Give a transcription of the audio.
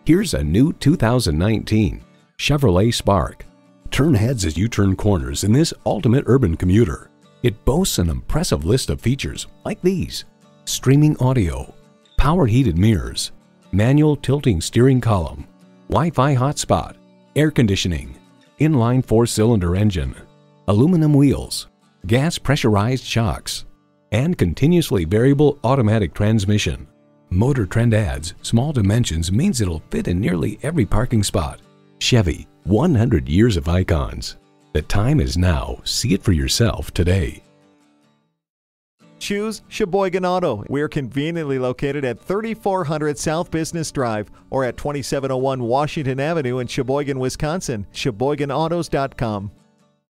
Here's a new 2019 Chevrolet Spark. Turn heads as you turn corners in this ultimate urban commuter. It boasts an impressive list of features like these: streaming audio, power heated mirrors, manual tilting steering column, Wi-Fi hotspot, air conditioning, inline 4-cylinder engine, aluminum wheels, gas pressurized shocks, and continuously variable automatic transmission. Motor Trend adds small dimensions means it'll fit in nearly every parking spot. Chevy, 100 years of icons. The time is now. See it for yourself today. Choose Sheboygan Auto. We're conveniently located at 3400 South Business Drive or at 2701 Washington Avenue in Sheboygan, Wisconsin. SheboyganAutos.com.